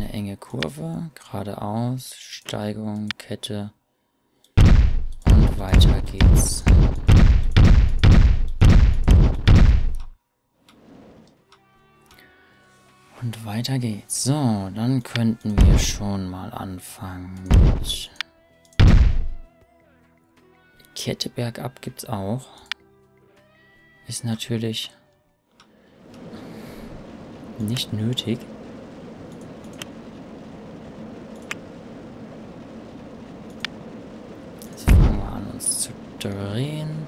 eine enge Kurve, geradeaus, Steigung, Kette und weiter geht's. Und weiter geht's. So, dann könnten wir schon mal anfangen mit Kette bergab gibt's auch. Ist natürlich nicht nötig. Jetzt fangen wir an, uns zu drehen.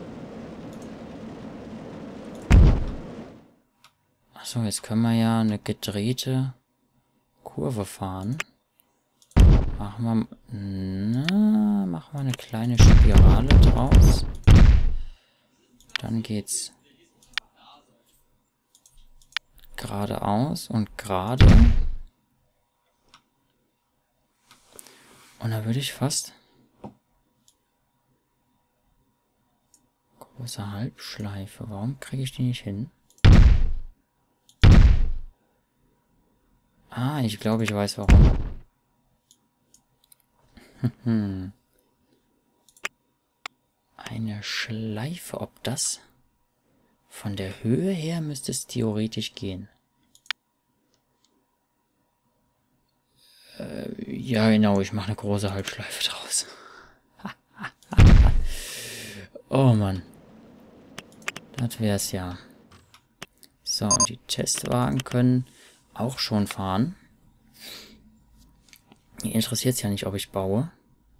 Achso, jetzt können wir ja eine gedrehte Kurve fahren. Machen wir eine kleine Spirale draus. Dann geht's geradeaus und gerade. Und da würde ich fast große Halbschleife. Warum kriege ich die nicht hin? Ah, ich glaube, ich weiß warum. Eine Schleife, ob das von der Höhe her müsste es theoretisch gehen. Ja genau, ich mache eine große Halbschleife draus. Oh Mann. Das wär's ja. So, und die Testwagen können auch schon fahren. Mir interessiert es ja nicht, ob ich baue.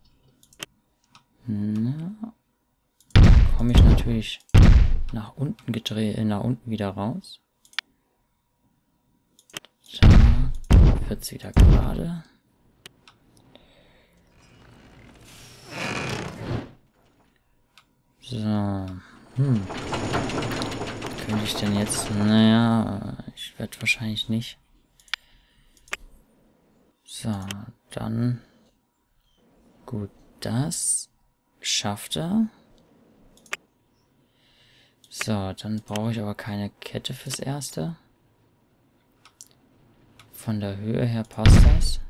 Na, dann komme ich natürlich nach unten gedreht, nach unten wieder raus. Da wird's wieder gerade. So. Könnte ich denn jetzt? Naja, ich werde wahrscheinlich nicht. So, dann. Gut, das schafft er. So, dann brauche ich aber keine Kette fürs Erste. Von der Höhe her passt das.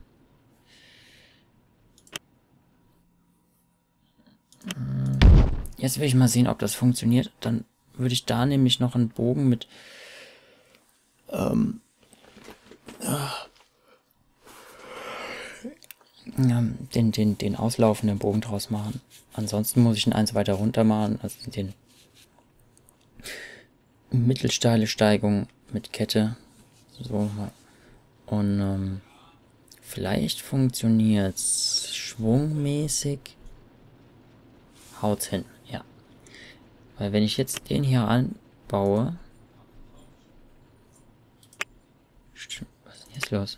Jetzt will ich mal sehen, ob das funktioniert. Dann würde ich da nämlich noch einen Bogen mit den auslaufenden Bogen draus machen. Ansonsten muss ich ihn eins weiter runter machen, also den mittelsteile Steigung mit Kette. So. Und vielleicht funktioniert's schwungmäßig. Haut's hin, ja. Weil wenn ich jetzt den hier anbaue. Was ist denn jetzt los?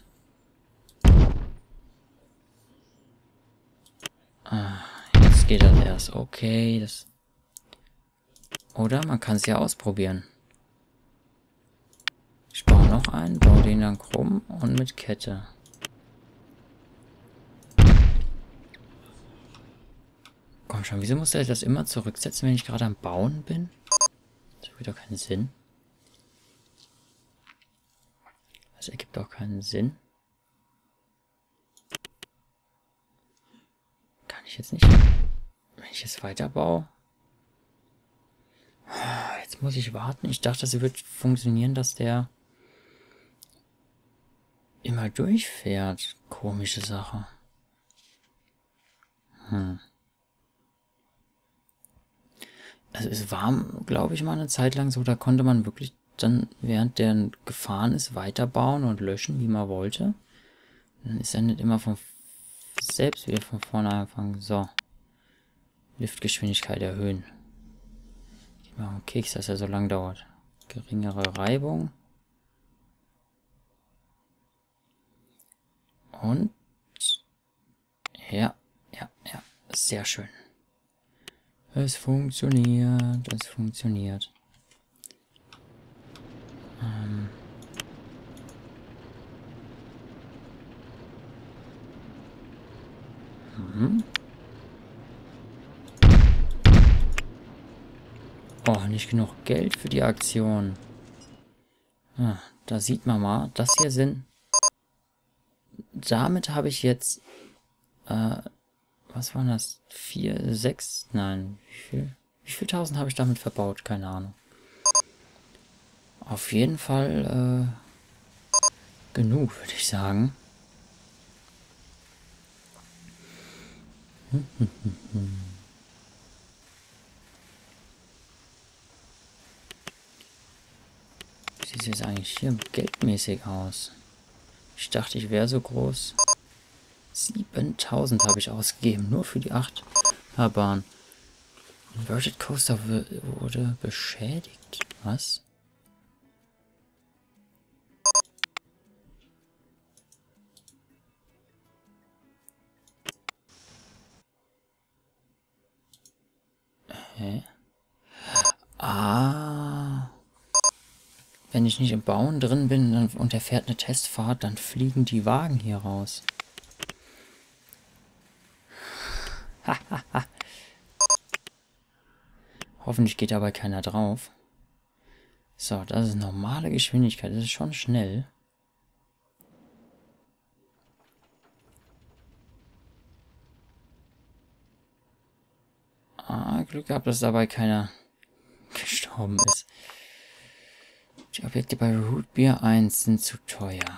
Ah, jetzt geht das erst. Okay, das. Oder man kann es ja ausprobieren. Ich baue noch einen, baue den dann krumm und mit Kette. Komm schon, wieso muss er das immer zurücksetzen, wenn ich gerade am Bauen bin? Das ergibt doch keinen Sinn. Das ergibt auch keinen Sinn. Kann ich jetzt nicht... Wenn ich jetzt weiter baue... Jetzt muss ich warten. Ich dachte, das wird funktionieren, dass der immer durchfährt. Komische Sache. Also es war, glaube ich, mal eine Zeit lang so, da konnte man wirklich dann, während der gefahren ist, weiterbauen und löschen, wie man wollte. Dann ist er nicht immer von selbst wieder von vorne angefangen. So. Liftgeschwindigkeit erhöhen. Ich mache einen Keks, dass er so lang dauert. Geringere Reibung. Und ja. Sehr schön. Es funktioniert. Es funktioniert. Oh, nicht genug Geld für die Aktion. Ah, da sieht man mal, das hier sind damit habe ich jetzt, was waren das? 4, 6? Nein, wie viel tausend habe ich damit verbaut? Keine Ahnung. Auf jeden Fall, genug, würde ich sagen. Wie sieht es jetzt eigentlich hier geldmäßig aus? Ich dachte, ich wäre so groß. 7000 habe ich ausgegeben, nur für die 8er-Bahn. Inverted Coaster wurde beschädigt. Was? Hä? Ah. Wenn ich nicht im Bauen drin bin und er fährt eine Testfahrt, dann fliegen die Wagen hier raus. Hoffentlich geht dabei keiner drauf. So, das ist normale Geschwindigkeit. Das ist schon schnell. Ah, Glück gehabt, dass dabei keiner gestorben ist. Die Objekte bei Root Beer 1 sind zu teuer.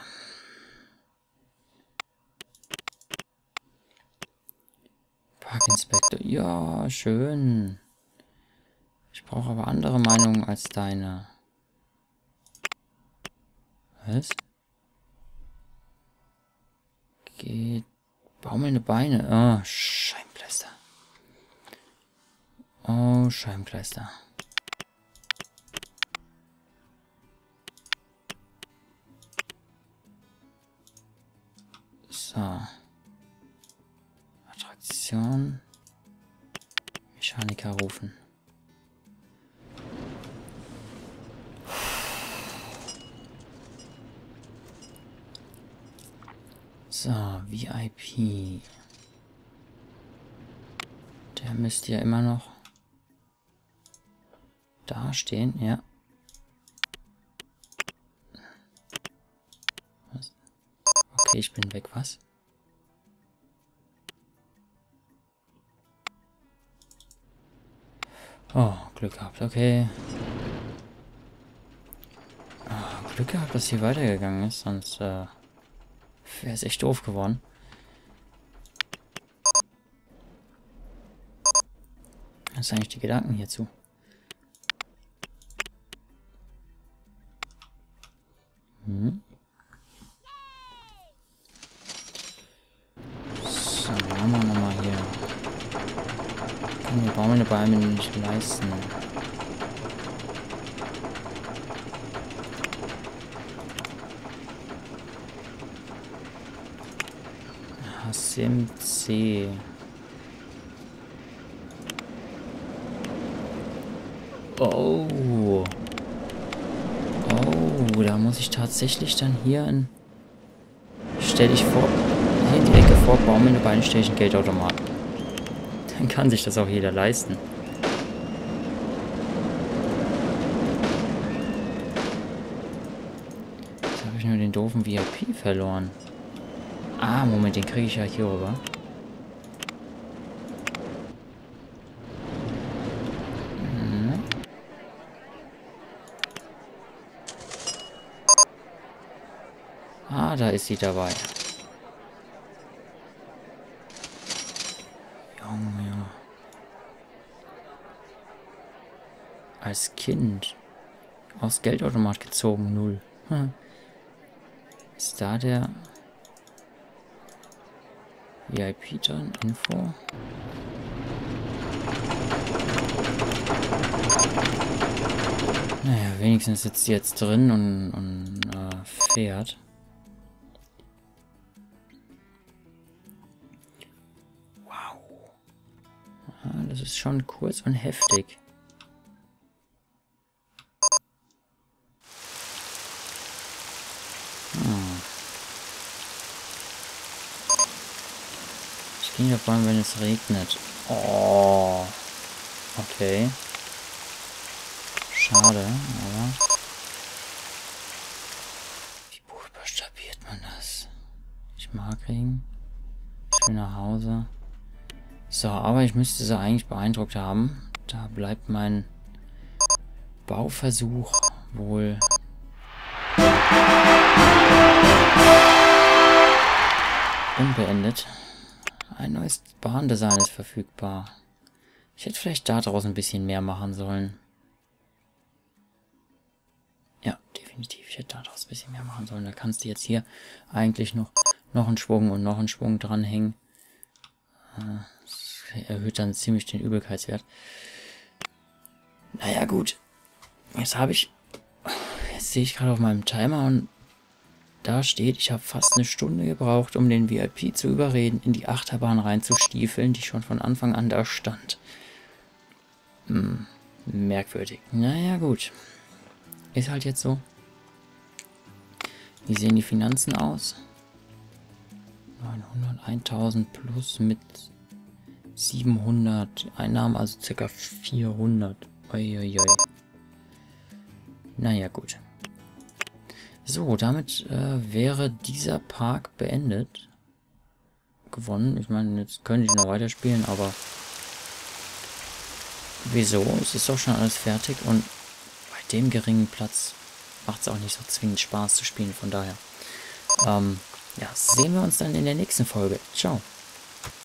Parkinspektor. Ja, schön. Ich brauche aber andere Meinungen als deine. Was? Geht. Baumelnde Beine. Oh, Scheibenkleister. Oh, Scheibenkleister. So. Attraktion. Mechaniker rufen. So, VIP. Der müsste ja immer noch da stehen, ja. Was? Okay, ich bin weg, was? Oh, Glück gehabt, okay. Oh, Glück gehabt, dass hier weitergegangen ist, sonst wäre es echt doof geworden. Was sind eigentlich die Gedanken hierzu? So, machen wir nochmal hier. Können wir Baumelnde Beine nicht leisten. HCMC. Oh. Oh, da muss ich tatsächlich dann hier ein... Stell dich vor... Hier in die Ecke vor, Baumelnde Beine stelle ich einen Geldautomaten. Dann kann sich das auch jeder leisten. Jetzt habe ich nur den doofen VIP verloren. Ah, Moment, den kriege ich ja hier rüber. Ah, da ist sie dabei. Junge. Als Kind. Aus Geldautomat gezogen, 0. Ist da der VIP drin? Info? Naja, wenigstens sitzt sie jetzt drin und fährt. Wow. Ja, das ist schon kurz und heftig. Ich gehe nicht auf, wenn es regnet. Oh. Okay. Schade, aber... Wie buchstabiert man das? Ich Markregen. Ich will nach Hause. So, aber ich müsste sie eigentlich beeindruckt haben. Da bleibt mein Bauversuch wohl unbeendet. Ein neues Bahndesign ist verfügbar. Ich hätte vielleicht daraus ein bisschen mehr machen sollen. Ja, definitiv. Ich hätte daraus ein bisschen mehr machen sollen. Da kannst du jetzt hier eigentlich noch einen Schwung und noch einen Schwung dranhängen. Das erhöht dann ziemlich den Übelkeitswert. Naja, gut. Jetzt sehe ich gerade auf meinem Timer und da steht, ich habe fast eine Stunde gebraucht, um den VIP zu überreden, in die Achterbahn reinzustiefeln, die schon von Anfang an da stand. Merkwürdig. Naja, gut. Ist halt jetzt so. Wie sehen die Finanzen aus? 900, 1000 plus mit 700 Einnahmen, also ca. 400. Uiuiui. Naja, gut. So, damit wäre dieser Park beendet. Gewonnen. Ich meine, jetzt könnte ich noch weiterspielen, aber wieso? Es ist doch schon alles fertig und bei dem geringen Platz macht es auch nicht so zwingend Spaß zu spielen. Von daher, ja, sehen wir uns dann in der nächsten Folge. Ciao.